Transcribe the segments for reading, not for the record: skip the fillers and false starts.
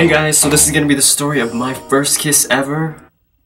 Hey guys, so this is gonna be the story of my first kiss ever.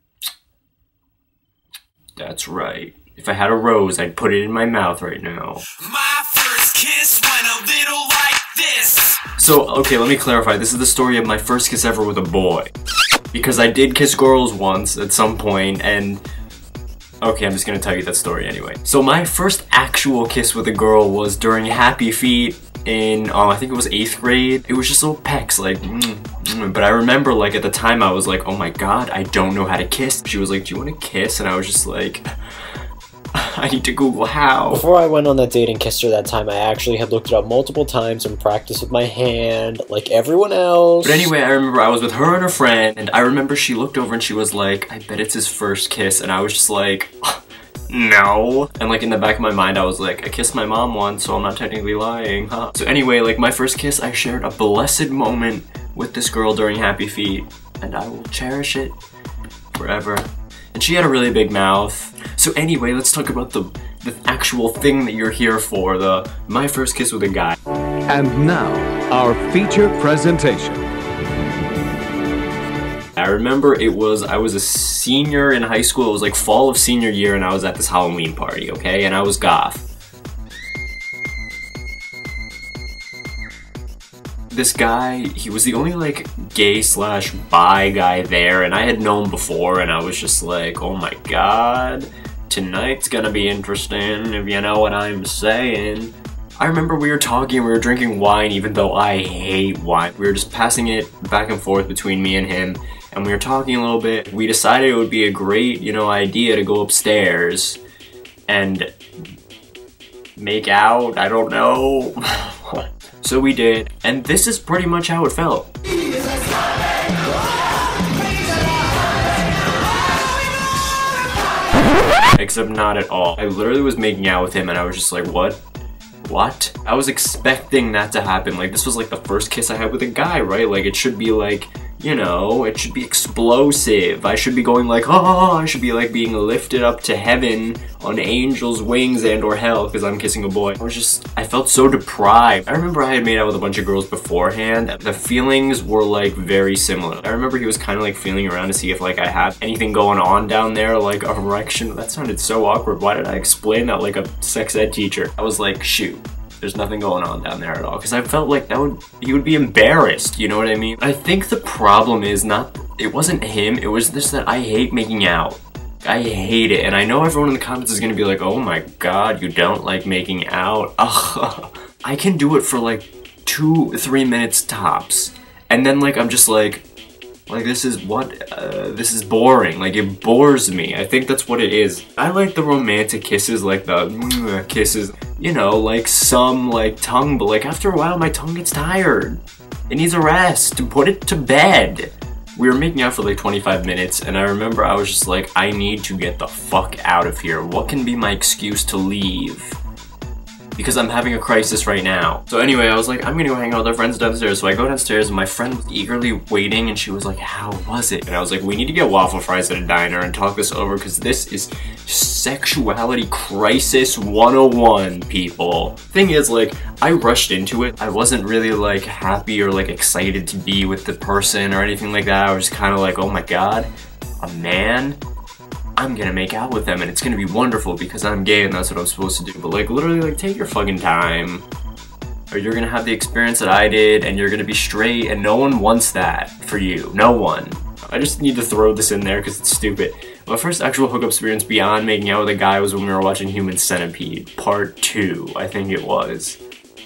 That's right. If I had a rose, I'd put it in my mouth right now. My first kiss went a little like this. So, okay, let me clarify. This is the story of my first kiss ever with a boy. Because I did kiss girls once at some point, and... okay, I'm just gonna tell you that story anyway. So my first actual kiss with a girl was during Happy Feet in, I think it was 8th grade. It was just little pecks, like, but I remember, like, at the time I was like, oh my god, I don't know how to kiss. She was like, do you want to kiss? And I was just like, I need to Google how. Before I went on that date and kissed her that time, I actually had looked it up multiple times and practiced with my hand, like everyone else. But anyway, I remember I was with her and her friend, and I remember she looked over and she was like, I bet it's his first kiss. And I was just like, no. And like in the back of my mind, I was like, I kissed my mom once, so I'm not technically lying, huh? So anyway, like my first kiss, I shared a blessed moment with this girl during Happy Feet, and I will cherish it forever. And she had a really big mouth. So anyway, let's talk about the actual thing that you're here for, my first kiss with a guy. And now, our feature presentation. I remember I was a senior in high school. It was like fall of senior year, and I was at this Halloween party, okay? And I was goth. This guy, he was the only like gay slash bi guy there, and I had known before, and I was just like, oh my god, tonight's gonna be interesting, if you know what I'm saying. I remember we were talking, we were drinking wine, even though I hate wine. We were just passing it back and forth between me and him, and we were talking a little bit. We decided it would be a great, idea to go upstairs and make out, I don't know. So we did, and this is pretty much how it felt. Except not at all. I literally was making out with him and I was just like, what? What? I was expecting that to happen. Like, this was like the first kiss I had with a guy, right? Like, it should be like, it should be explosive. I should be going like, oh, I should be like being lifted up to heaven on angels' wings and or hell because I'm kissing a boy. I felt so deprived. I remember I had made out with a bunch of girls beforehand. The feelings were like very similar. I remember he was kind of like feeling around to see if like I had anything going on down there, like erection. That sounded so awkward. Why did I explain that like a sex ed teacher? I was like, shoot. There's nothing going on down there at all, because I felt like he would be embarrassed, you know what I mean? I think the problem is it wasn't him, it was just that I hate making out. I hate it, and I know everyone in the comments is gonna be like, oh my god, you don't like making out. Ugh. I can do it for like 2-3 minutes tops, and then like I'm just like this is this is boring, like it bores me. I think that's what it is. I like the romantic kisses, like the kisses, like some like tongue, but like after a while my tongue gets tired. It needs a rest, to put it to bed. We were making out for like 25 minutes, and I remember I was just like, I need to get the fuck out of here. What can be my excuse to leave? Because I'm having a crisis right now. So anyway, I was like, I'm gonna go hang out with our friends downstairs. So I go downstairs and my friend was eagerly waiting, and she was like, how was it? And I was like, we need to get waffle fries at a diner and talk this over, because this is sexuality crisis 101, people. Thing is, like, I rushed into it. I wasn't really like happy or like excited to be with the person or anything like that. I was just kind of like, oh my god, a man? I'm gonna make out with them and it's gonna be wonderful because I'm gay and that's what I'm supposed to do. But like, literally, like, take your fucking time, or you're gonna have the experience that I did and you're gonna be straight, and no one wants that for you. No one. I just need to throw this in there because it's stupid. My first actual hookup experience beyond making out with a guy was when we were watching Human Centipede Part 2, I think it was.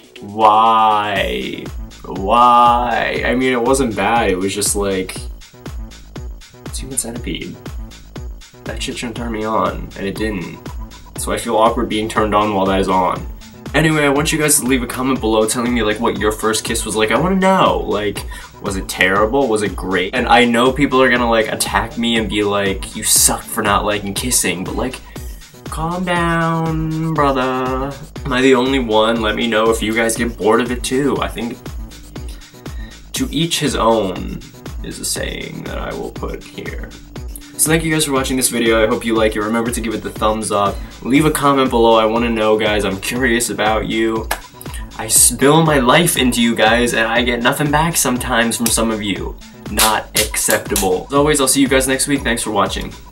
Why? Why? I mean, it wasn't bad, it was just like, it's Human Centipede. That shit shouldn't turn me on, and it didn't. So I feel awkward being turned on while that is on. Anyway, I want you guys to leave a comment below telling me like what your first kiss was like. I want to know, like, was it terrible? Was it great? And I know people are gonna like attack me and be like, you suck for not liking kissing, but like, calm down, brother. Am I the only one? Let me know if you guys get bored of it too. I think to each his own is a saying that I will put here. So thank you guys for watching this video. I hope you like it. Remember to give it the thumbs up. Leave a comment below. I want to know, guys. I'm curious about you. I spill my life into you guys and I get nothing back sometimes from some of you. Not acceptable. As always, I'll see you guys next week. Thanks for watching.